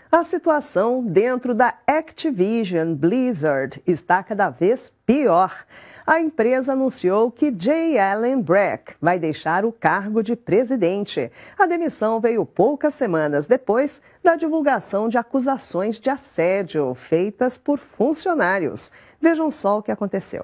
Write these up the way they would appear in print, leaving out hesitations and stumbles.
A situação dentro da Activision Blizzard está cada vez pior. A empresa anunciou que J. Allen Brack vai deixar o cargo de presidente. A demissão veio poucas semanas depois da divulgação de acusações de assédio feitas por funcionários. Vejam só o que aconteceu.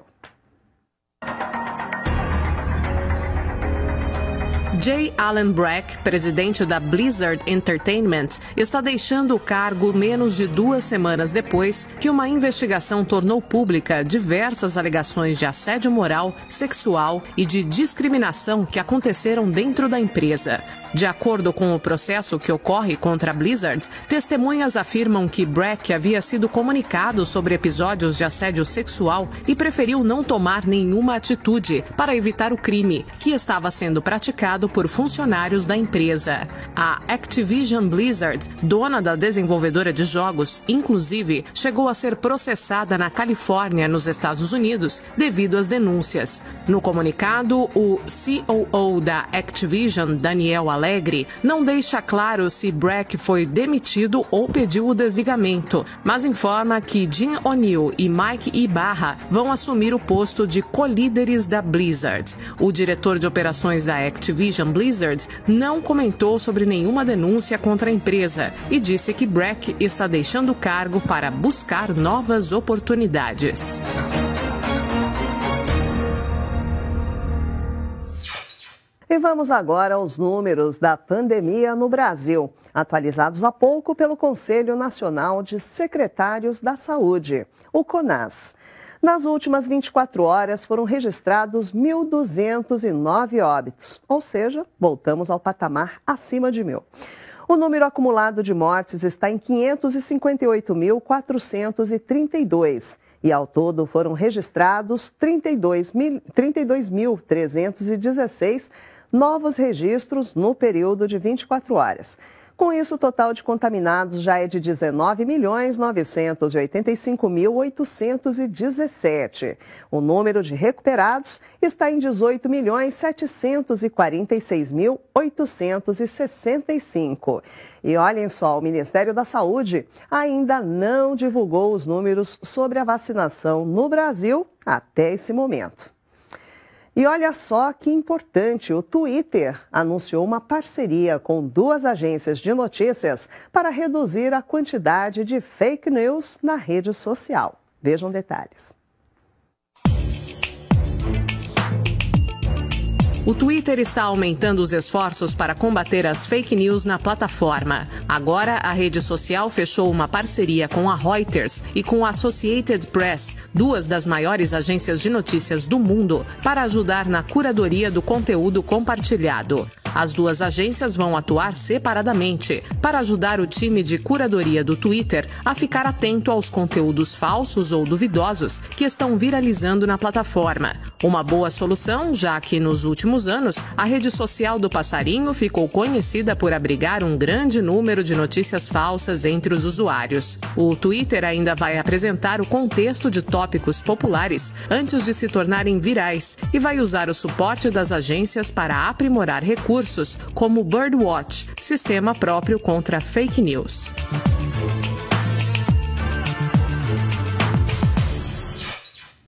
J. Allen Brack, presidente da Blizzard Entertainment, está deixando o cargo menos de 2 semanas depois que uma investigação tornou pública diversas alegações de assédio moral, sexual e de discriminação que aconteceram dentro da empresa. De acordo com o processo que ocorre contra a Blizzard, testemunhas afirmam que Brack havia sido comunicado sobre episódios de assédio sexual e preferiu não tomar nenhuma atitude para evitar o crime, que estava sendo praticado por funcionários da empresa. A Activision Blizzard, dona da desenvolvedora de jogos, inclusive, chegou a ser processada na Califórnia, nos Estados Unidos, devido às denúncias. No comunicado, o COO da Activision, Daniel Alegre, não deixa claro se Brack foi demitido ou pediu o desligamento, mas informa que Jim O'Neill e Mike Ibarra vão assumir o posto de co-líderes da Blizzard. O diretor de operações da Activision Blizzard não comentou sobre nenhuma denúncia contra a empresa e disse que Brack está deixando o cargo para buscar novas oportunidades. E vamos agora aos números da pandemia no Brasil, atualizados há pouco pelo Conselho Nacional de Secretários da Saúde, o CONAS. Nas últimas 24 horas foram registrados 1.209 óbitos, ou seja, voltamos ao patamar acima de 1.000. O número acumulado de mortes está em 558.432 e ao todo foram registrados 32.316 novos registros no período de 24 horas. Com isso, o total de contaminados já é de 19.985.817. O número de recuperados está em 18.746.865. E olhem só, o Ministério da Saúde ainda não divulgou os números sobre a vacinação no Brasil até esse momento. E olha só que importante, o Twitter anunciou uma parceria com 2 agências de notícias para reduzir a quantidade de fake news na rede social. Vejam detalhes. O Twitter está aumentando os esforços para combater as fake news na plataforma. Agora, a rede social fechou uma parceria com a Reuters e com a Associated Press, 2 das maiores agências de notícias do mundo, para ajudar na curadoria do conteúdo compartilhado. As 2 agências vão atuar separadamente para ajudar o time de curadoria do Twitter a ficar atento aos conteúdos falsos ou duvidosos que estão viralizando na plataforma. Uma boa solução, já que nos últimos anos a rede social do passarinho ficou conhecida por abrigar um grande número de notícias falsas entre os usuários. O Twitter ainda vai apresentar o contexto de tópicos populares antes de se tornarem virais e vai usar o suporte das agências para aprimorar recursos como o Birdwatch, sistema próprio contra fake news.